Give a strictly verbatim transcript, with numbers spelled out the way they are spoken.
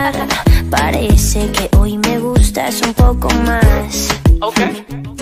Parece que hoy me gustas un poco más. Okay.